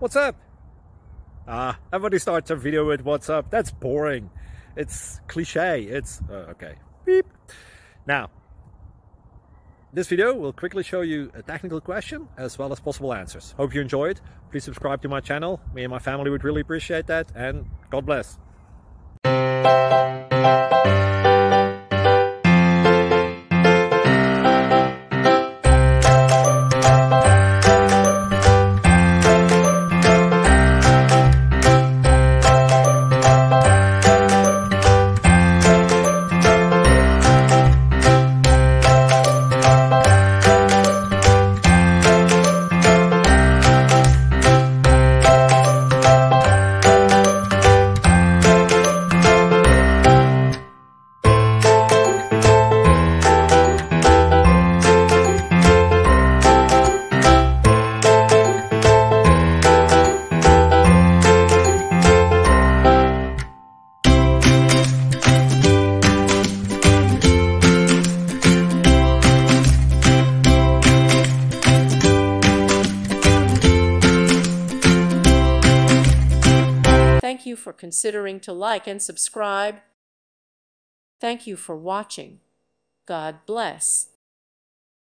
What's up? Everybody starts a video with what's up. That's boring. It's cliche. It's okay. Beep. Now, this video will quickly show you a technical question as well as possible answers. Hope you enjoyed. Please subscribe to my channel. Me and my family would really appreciate that, and God bless. Thank you for considering to like and subscribe. Thank you for watching. God bless.